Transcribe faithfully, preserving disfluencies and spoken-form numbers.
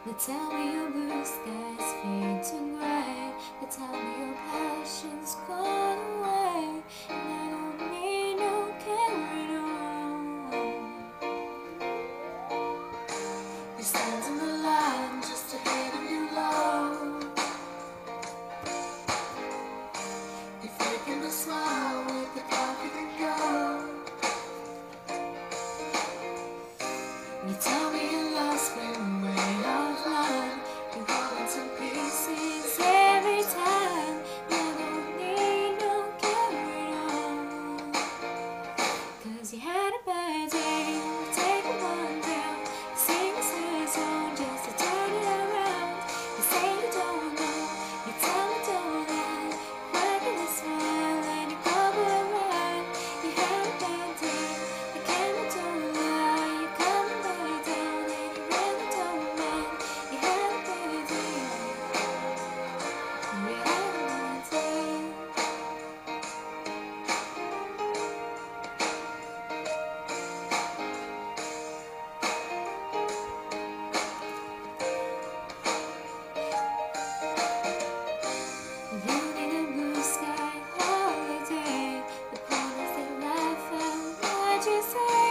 They tell me your blue skies fade to gray. They tell me your passion's gone away, and I don't need no carrying on. You stand in the line just to hit a new low. You're faking a smile with the coffee and go. You tell me you lost when way offline. You hold into pieces every time. I don't need no carrying on. Cause you had a bad day. Take a one down. Sing a sad song just to turn it around. You say you don't know. You tell me don't lie. Cracking a smile and you cover around. You had a bad day. The camera don't lie. You coming back down and you really don't mind. You had a bad day. You had a bad day. You need a blue sky holiday. The promise that life and what you say.